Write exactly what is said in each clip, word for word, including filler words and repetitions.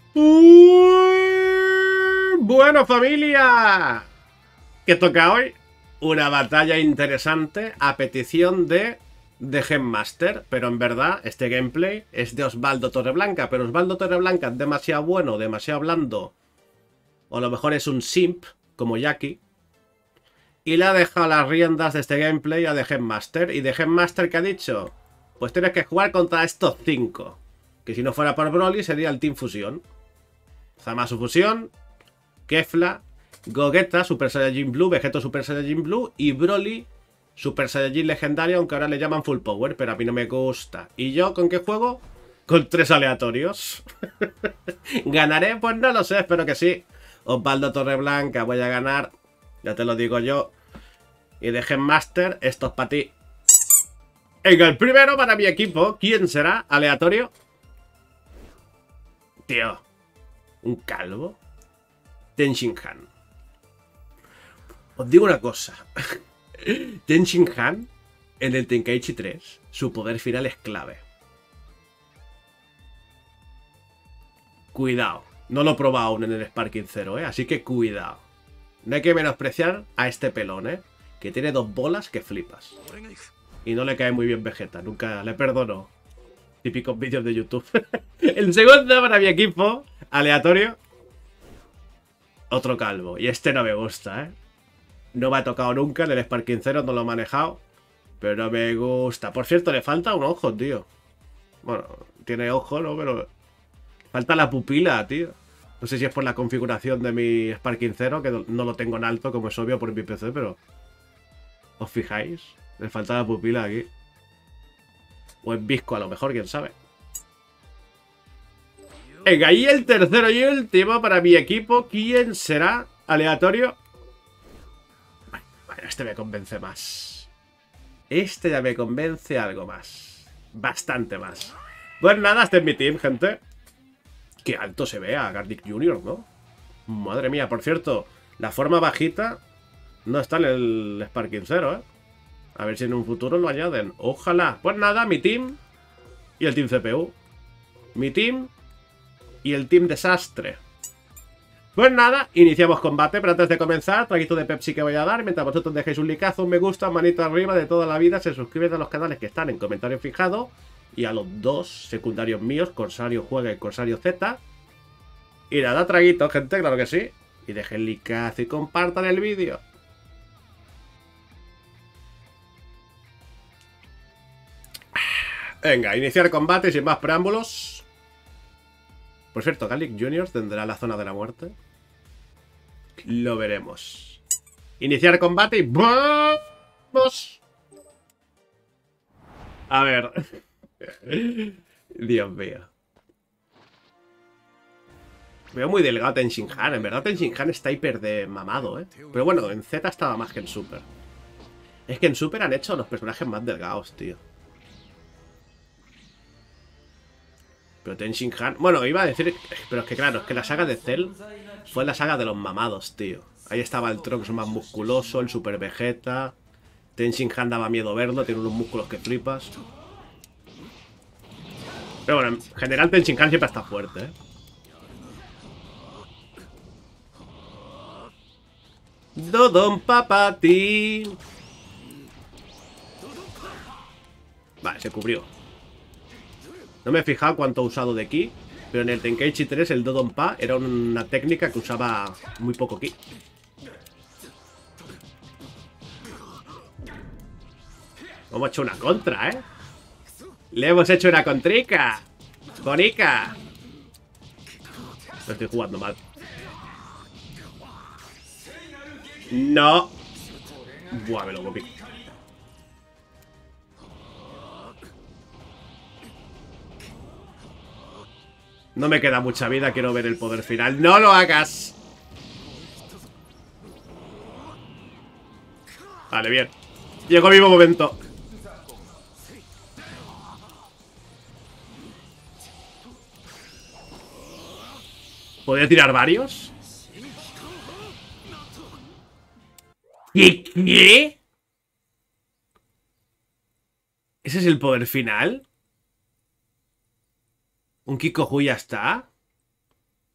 Uh, bueno, familia, ¿qué toca hoy? Una batalla interesante a petición de The Genmaster, pero en verdad este gameplay es de Osvaldo Torreblanca, pero Osvaldo Torreblanca es demasiado bueno, demasiado blando, o a lo mejor es un simp, como Jackie, y le ha dejado las riendas de este gameplay a The Genmaster, y The Genmaster, ¿qué ha dicho? Pues tienes que jugar contra estos cinco, que si no fuera por Broly sería el Team Fusión. Zamasu Fusión, Kefla, Gogeta, Super Saiyajin Blue, Vegeto Super Saiyajin Blue y Broly Super Saiyajin Legendario, aunque ahora le llaman Full Power, pero a mí no me gusta. ¿Y yo con qué juego? Con tres aleatorios. ¿Ganaré? Pues no lo sé, espero que sí. Osvaldo Torreblanca, voy a ganar, ya te lo digo yo. Y de Genmaster, esto es para ti. Venga, el primero para mi equipo, ¿quién será? Aleatorio. Tío, un calvo. Ten Shin Han. Os digo una cosa. Ten Shin Han, en el Tenkaichi tres, su poder final es clave. Cuidado. No lo he probado aún en el Sparking cero, ¿eh? Así que cuidado. No hay que menospreciar a este pelón, ¿eh? Que tiene dos bolas que flipas. Y no le cae muy bien Vegeta. Nunca le perdono. Típicos vídeos de YouTube. El segundo para mi equipo, aleatorio. Otro calvo. Y este no me gusta, ¿eh? No me ha tocado nunca. En el Sparking cero no lo he manejado. Pero no me gusta. Por cierto, le falta un ojo, tío. Bueno, tiene ojo, ¿no? Pero falta la pupila, tío. No sé si es por la configuración de mi Sparking cero, que no lo tengo en alto, como es obvio por mi P C, pero... ¿Os fijáis? Le falta la pupila aquí. O en Visco, a lo mejor, quién sabe. Venga, y el tercero y último para mi equipo. ¿Quién será? Aleatorio. Bueno, este me convence más. Este ya me convence algo más. Bastante más. Pues nada, este es mi team, gente. Qué alto se ve a Garlic junior, ¿no? Madre mía, por cierto, la forma bajita no está en el Sparking cero, ¿eh? A ver si en un futuro lo añaden. Ojalá. Pues nada, mi team y el team C P U. Mi team y el team desastre. Pues nada, iniciamos combate, pero antes de comenzar, traguito de Pepsi que voy a dar. Mientras vosotros dejéis un likeazo, un me gusta, manito arriba de toda la vida, se suscriben a los canales que están en comentario fijado. Y a los dos secundarios míos, Corsario Juega y Corsario Z. Y nada, traguito, gente, claro que sí. Y dejen likeazo y compartan el vídeo. Venga, iniciar combate sin más preámbulos. Por cierto, Garlic junior tendrá la zona de la muerte. Lo veremos. Iniciar combate y... ¡vamos! A ver. Dios mío. Veo muy delgado Ten Shin Han. En verdad Ten Shin Han está hiper de mamado, ¿eh? Pero bueno, en Z estaba más que en Super. Es que en Super han hecho los personajes más delgados, tío. Pero Ten Shin Han... Bueno, iba a decir... Pero es que claro, es que la saga de Cell fue la saga de los mamados, tío. Ahí estaba el Trunks más musculoso, el Super Vegeta. Ten Shin Han daba miedo verlo, tiene unos músculos que flipas. Pero bueno, en general Ten Shin Han siempre está fuerte, ¿eh? Dodon Papati. Vale, se cubrió. No me he fijado cuánto he usado de ki, pero en el Tenkaichi tres el Dodon Pa era una técnica que usaba muy poco ki. Hemos hecho una contra, ¿eh? Le hemos hecho una contrica. Bonica. Lo estoy jugando mal. No. Buah, me lo comí. No me queda mucha vida, quiero ver el poder final. ¡No lo hagas! Vale, bien. Llegó mi momento. ¿Podría tirar varios? ¿Qué? ¿Qué? ¿Ese es el poder final? ¿Un Kikohu ya está?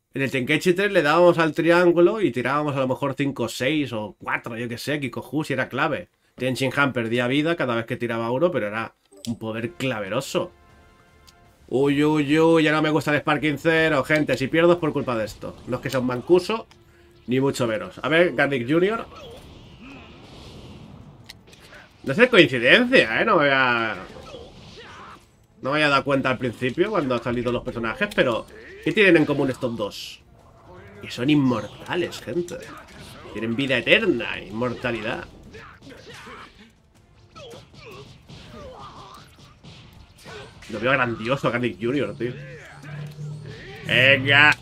En el Tenkaichi tres le dábamos al triángulo y tirábamos a lo mejor cinco, seis o cuatro, yo que sé, Kikohushi era clave. Tenshin Han perdía vida cada vez que tiraba uno, pero era un poder claveroso. Uy, uy, uy, ya no me gusta el Sparking Zero, gente, si pierdo es por culpa de esto. No es que sea un mancuso, ni mucho menos. A ver, Garlic junior No es coincidencia, ¿eh? No me voy a... No me había dado cuenta al principio cuando han salido los personajes, pero... ¿Qué tienen en común estos dos? Que son inmortales, gente. Tienen vida eterna, inmortalidad. Lo veo grandioso a Garlic junior, tío. ¡Venga!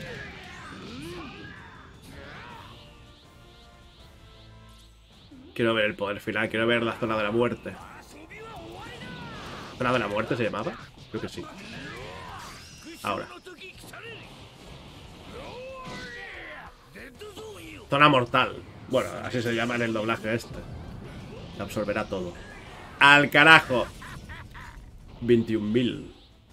Quiero ver el poder final, quiero ver la zona de la muerte. ¿Zona de la muerte se llamaba? Creo que sí. Ahora. Zona mortal. Bueno, así se llama en el doblaje este. Se absorberá todo. ¡Al carajo! veintiún mil.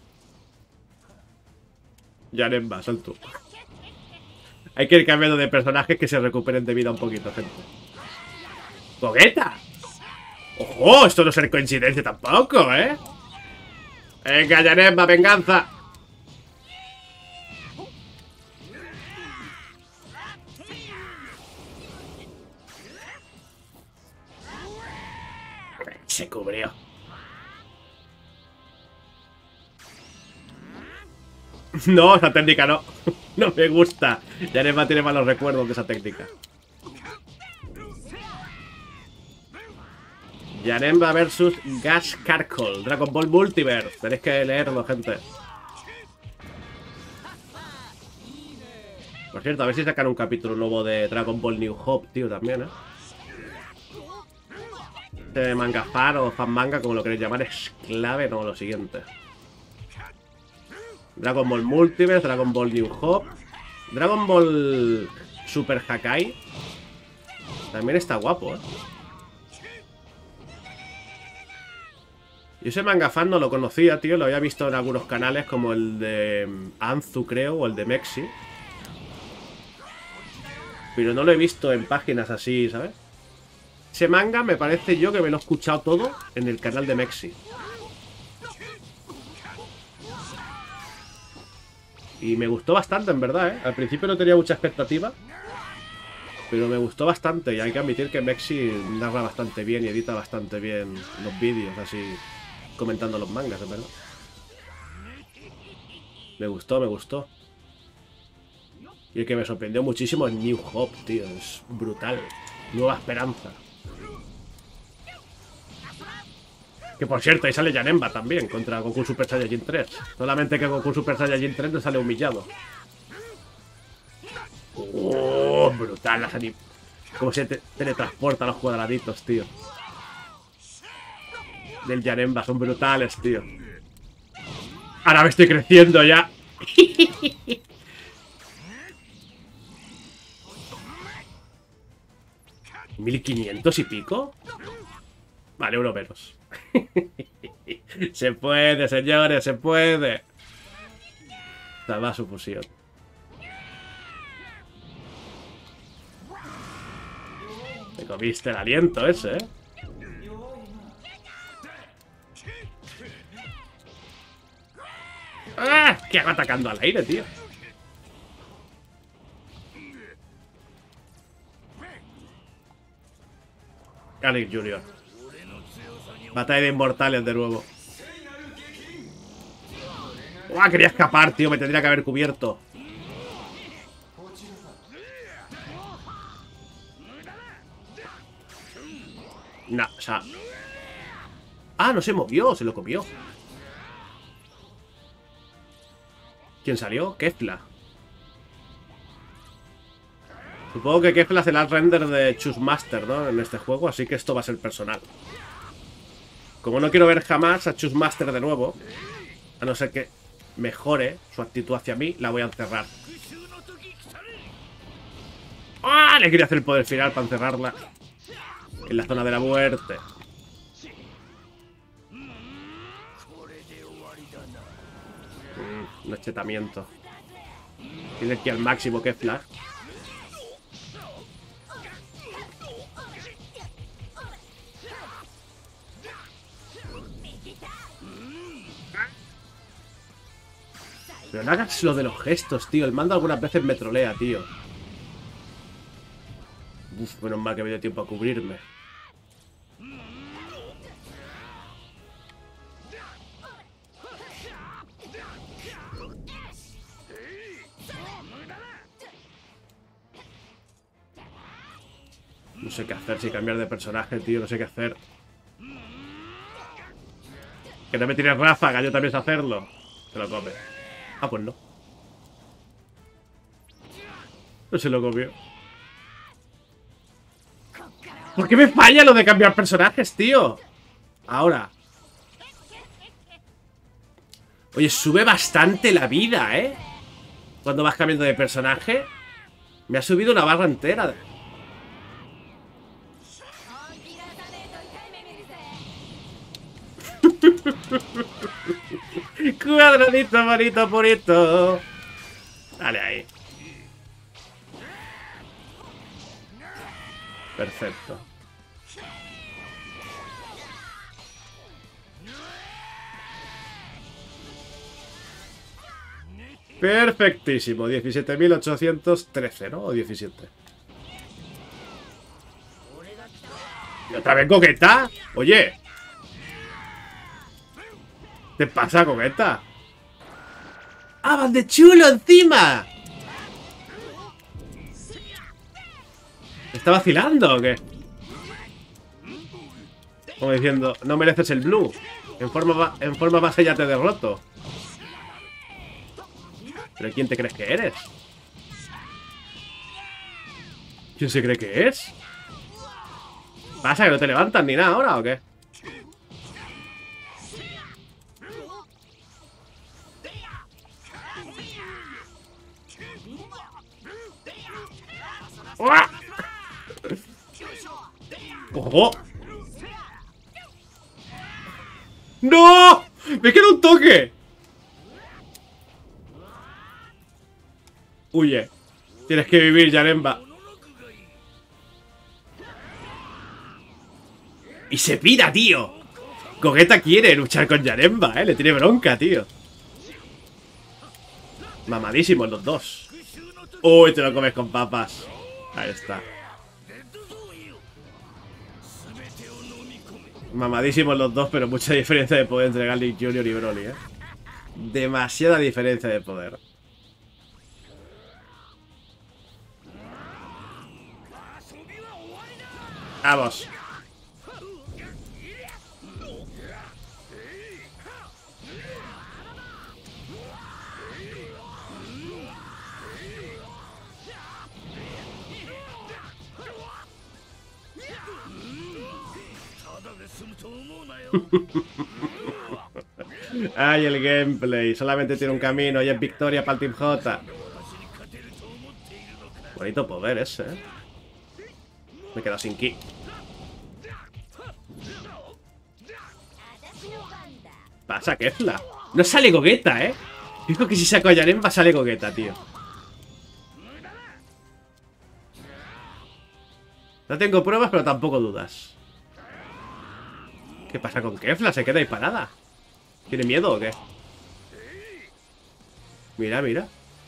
Janemba, salto. Hay que ir cambiando de personajes que se recuperen de vida un poquito, gente. ¡Gogeta! ¡Ojo! Esto no es coincidencia tampoco, ¿eh? Venga, Janemba, venganza. Se cubrió. No, esa técnica no. No me gusta. Janemba tiene malos recuerdos de esa técnica. Janemba versus Gas Carkol. Dragon Ball Multiverse. Tenéis que leerlo, gente. Por cierto, a ver si sacan un capítulo nuevo de Dragon Ball New Hope, tío, también, ¿eh? Este manga fan o fan manga, como lo queréis llamar, es clave, no, lo siguiente. Dragon Ball Multiverse, Dragon Ball New Hope, Dragon Ball Super Hakai. También está guapo, ¿eh? Yo ese manga fan no lo conocía, tío. Lo había visto en algunos canales como el de Anzu, creo, o el de Mexi. Pero no lo he visto en páginas así, ¿sabes? Ese manga me parece yo que me lo he escuchado todo en el canal de Mexi. Y me gustó bastante, en verdad, ¿eh? Al principio no tenía mucha expectativa, pero me gustó bastante. Y hay que admitir que Mexi narra bastante bien y edita bastante bien los vídeos, así, comentando los mangas, en verdad. Me gustó, me gustó. Y el que me sorprendió muchísimo es New Hope, tío. Es brutal. Nueva esperanza. Que por cierto, ahí sale Janemba también contra Goku Super Saiyajin tres. Solamente que Goku Super Saiyajin tres no sale humillado. Oh, brutal las anim... Cómo se te teletransporta a los cuadraditos, tío. Del Janemba, son brutales, tío. Ahora me estoy creciendo ya. ¿mil quinientos y pico? Vale, uno menos. Se puede, señores, se puede. Salva su fusión. Me comiste el aliento ese, ¿eh? ¡Ah! ¿Qué hago atacando al aire, tío? Garlic junior Batalla de inmortales de nuevo. ¡Uah! Quería escapar, tío. Me tendría que haber cubierto. No, o sea... Ah, no se movió, se lo comió. ¿Quién salió? Kefla. Supongo que Kefla hace el render de Choose Master, ¿no? En este juego, así que esto va a ser personal. Como no quiero ver jamás a Choose Master de nuevo, a no ser que mejore su actitud hacia mí, la voy a encerrar. ¡Ah! Le quería hacer el poder final para encerrarla en la zona de la muerte. Mm, un achetamiento. Tiene aquí al máximo que flag. Pero no hagas lo de los gestos, tío. El mando algunas veces me trolea, tío. Uf, menos mal que me dio tiempo a cubrirme. No sé qué hacer, si cambiar de personaje, tío. No sé qué hacer. Que no me tires ráfaga, yo también sé hacerlo. Se lo come. Ah, pues no. No se lo comió. ¿Por qué me falla lo de cambiar personajes, tío? Ahora. Oye, sube bastante la vida, ¿eh? Cuando vas cambiando de personaje. Me ha subido una barra entera. Cuadradito, bonito, bonito. Dale ahí. Perfecto. Perfectísimo. diecisiete mil ochocientos trece, ¿no? O diecisiete. ¿Y otra vez coqueta? Oye. ¿Qué pasa, coqueta? ¡Ah, van de chulo encima! ¿Me está vacilando o qué? Como diciendo, no mereces el blue. En forma, en forma base ya te derroto. ¿Pero quién te crees que eres? ¿Quién se cree que es? ¿Pasa que no te levantas ni nada ahora o qué? ¡Ojo! ¡No! ¡Me queda un toque! Huye. Tienes que vivir, Janemba. Y se pira, tío. Gogeta quiere luchar con Janemba, eh. Le tiene bronca, tío. Mamadísimos los dos. Uy, te lo comes con papas. Ahí está. Mamadísimos los dos, pero mucha diferencia de poder entre Garlic junior y Broly, eh. Demasiada diferencia de poder. Vamos. Ay, el gameplay. Solamente tiene un camino y es victoria para el Team J. Bonito poder ese, ¿eh? Me he quedado sin ki. Pasa, Kefla. No sale Gogeta, ¿eh? Dijo que si saco a Janemba sale Gogeta, tío. No tengo pruebas, pero tampoco dudas. ¿Qué pasa con Kefla? ¿Se queda ahí parada? ¿Tiene miedo o qué? Mira, mira.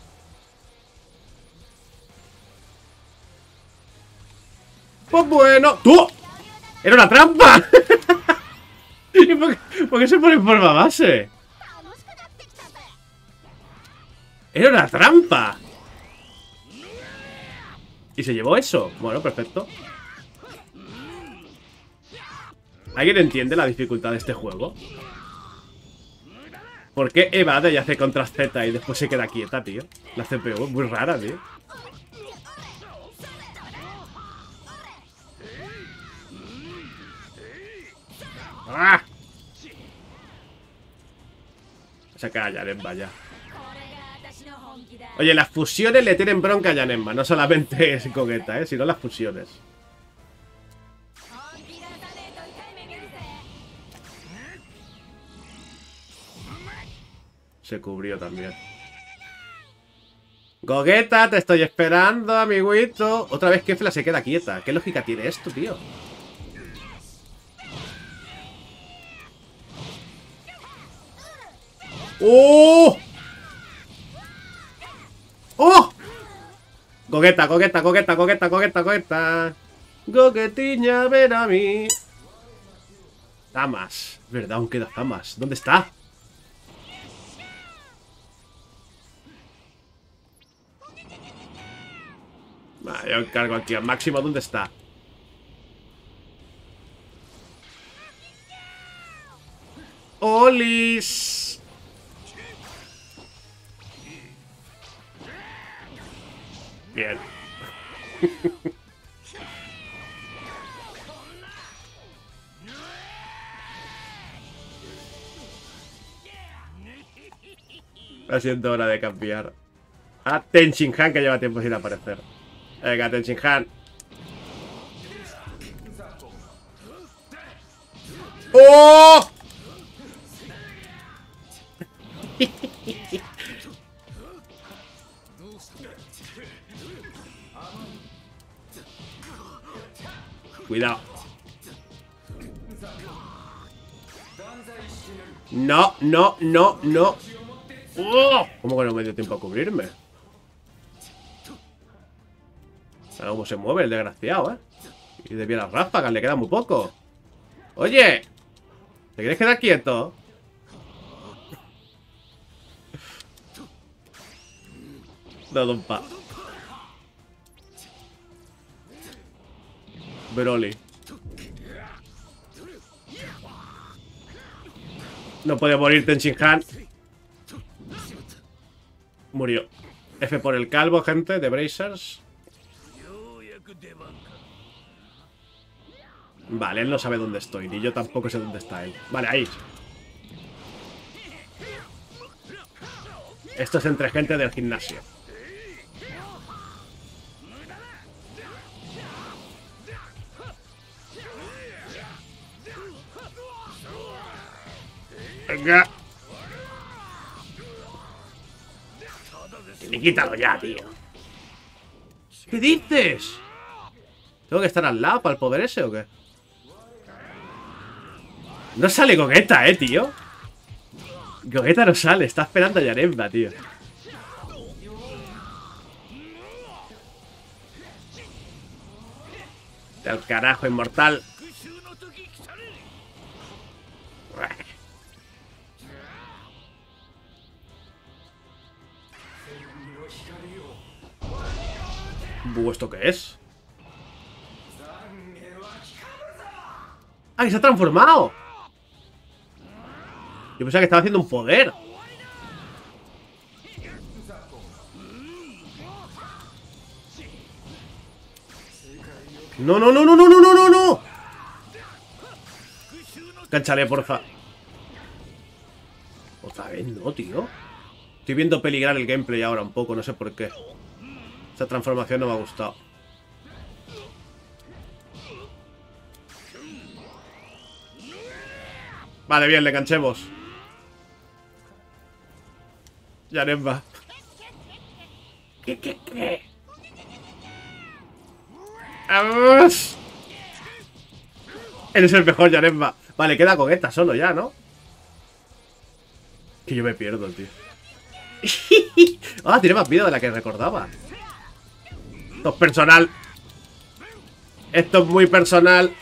Pues bueno. ¡Tú! ¡Era una trampa! ¿Y por qué, por qué se pone en forma base? ¡Era una trampa! ¿Y se llevó eso? Bueno, perfecto. ¿Alguien entiende la dificultad de este juego? ¿Por qué evade y hace contra Z y después se queda quieta, tío? La C P U es muy rara, tío. ¡Ah! Saca a Janemba ya. Oye, las fusiones le tienen bronca a Janemba. No solamente es Gogeta, ¿eh? Sino las fusiones. Se cubrió también. Gogeta, te estoy esperando, amiguito. Otra vez Kefla se queda quieta. ¿Qué lógica tiene esto, tío? ¡Oh! ¡Oh! Gogeta, Gogeta, Gogeta, Gogeta, Gogeta, Gogeta. Goguetiña, ven a mí. Damas. ¿Verdad? Aún queda Damas. ¿Dónde está? Vale, yo encargo aquí al máximo. ¿Dónde está? ¡Olis! Bien. Va siendo hora de cambiar a Tenshinhan, que lleva tiempo sin aparecer. Venga, Tenshinhan. ¡Oh! Cuidado. No, no, no, no. ¡Oh! ¿Cómo que no me dio tiempo a cubrirme? Ahora cómo se mueve el desgraciado, ¿eh? Y de bien las ráfagas, le queda muy poco. Oye, ¿te quieres quedar quieto? No, don pa. Broly. No puede morir Tenshinhan. Murió. F por el calvo, gente, de Brazers. Vale, él no sabe dónde estoy, ni yo tampoco sé dónde está él. Vale, ahí. Esto es entre gente del gimnasio. Venga. Y quítalo ya, tío. ¿Qué dices? ¿Tengo que estar al lado para el poder ese o qué? No sale Gogeta, eh, tío. Gogeta no sale, está esperando a Janemba, tío. Del carajo, inmortal. Buh, ¿esto qué es? ¡Ah, que se ha transformado! Yo pensaba que estaba haciendo un poder. No, no, no, no, no, no, no, no, no. Cánchale, porfa. Otra vez no, tío. Estoy viendo peligrar el gameplay ahora un poco, no sé por qué. Esta transformación no me ha gustado. Vale, bien, le canchemos. Janemba. ¿Qué, qué, qué? ¡Vamos! Eres el mejor, Janemba. Vale, queda Gogeta solo ya, ¿no? Que yo me pierdo, tío. Ah, tiene más vida de la que recordaba. Esto es personal. Esto es muy personal.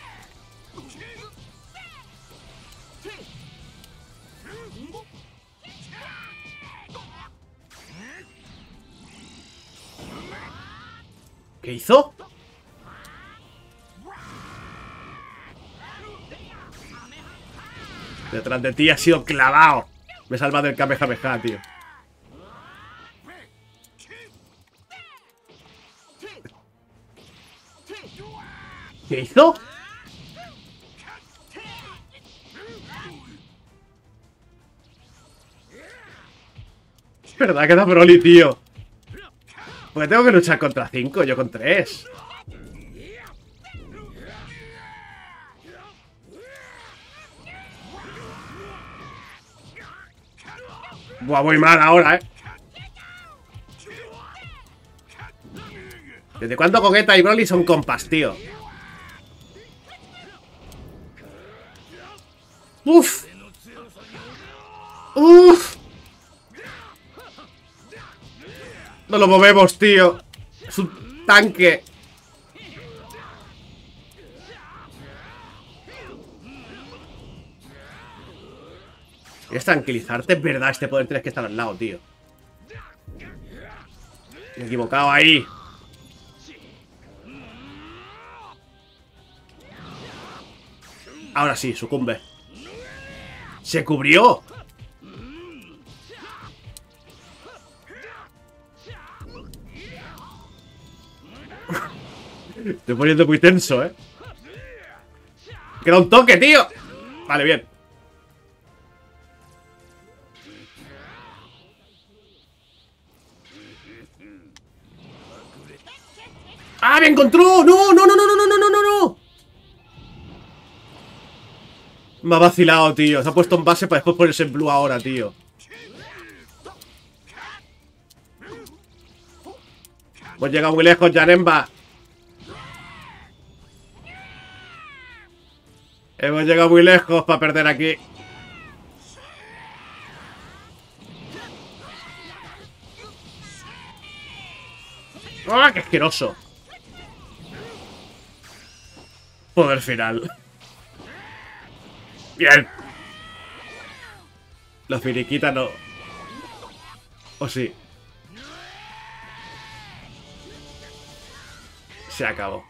¿Qué hizo? Detrás de ti ha sido clavado. Me he salvado del Kamehameha, tío. ¿Qué hizo? Es verdad que da Broly, tío. Porque tengo que luchar contra cinco, yo con tres. Buah, voy mal ahora, eh. ¿Desde cuándo Gogeta y Broly son compas, tío? ¡Uf! ¡Uf! No lo movemos, tío. Es un tanque. ¿Quieres tranquilizarte? Es verdad, este poder tienes que estar al lado, tío. Me he equivocado ahí. Ahora sí, sucumbe. ¡Se cubrió! Estoy poniendo muy tenso, ¿eh? ¡Queda un toque, tío! Vale, bien. ¡Ah, me encontró! ¡No, no, no, no, no, no, no, no, no! Me ha vacilado, tío. Se ha puesto en base para después ponerse en blue ahora, tío. Hemos llegado muy lejos, Janemba. Hemos llegado muy lejos para perder aquí. ¡Ah, qué asqueroso! Poder final. Bien. Los finiquitas no. ¿O sí? Se acabó.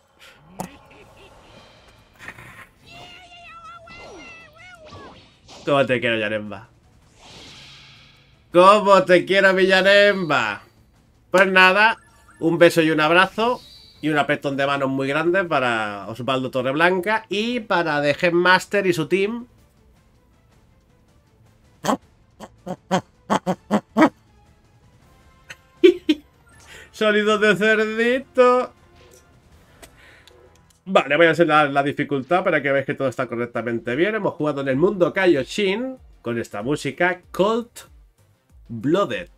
¿Cómo te quiero, Janemba? ¿Cómo te quiero, mi Janemba? Pues nada, un beso y un abrazo. Y un apretón de manos muy grande para Osvaldo Torreblanca. Y para The Headmaster y su team. Sonido de cerdito. Vale, voy a hacer la, la dificultad para que veáis que todo está correctamente bien. Hemos jugado en el mundo Kaioshin con esta música Cold Blooded.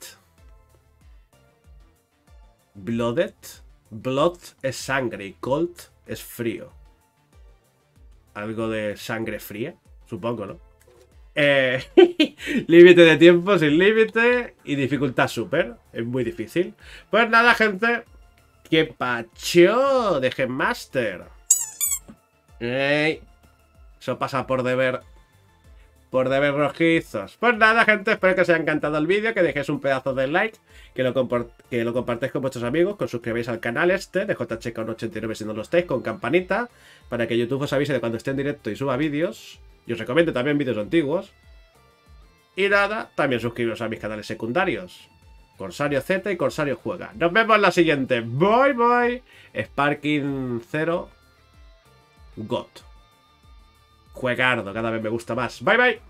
Blooded. Blood es sangre y cold es frío. Algo de sangre fría, supongo, ¿no? Eh, límite de tiempo sin límite y dificultad súper. Es muy difícil. Pues nada, gente. ¡Qué pacho de Headmaster! ¡Ey! Eso pasa por deber. Por deber rojizos. Pues nada, gente, espero que os haya encantado el vídeo, que dejéis un pedazo de like, que lo, que lo compartáis con vuestros amigos, que os suscribáis al canal este, de J H K uno ochenta y nueve si no lo estáis, con campanita, para que YouTube os avise de cuando esté en directo y suba vídeos, y os recomiende también vídeos antiguos. Y nada, también suscribiros a mis canales secundarios, Corsario Z y Corsario Juega. Nos vemos en la siguiente. Bye, bye. Sparking cero. God. Juegardo, cada vez me gusta más. Bye, bye.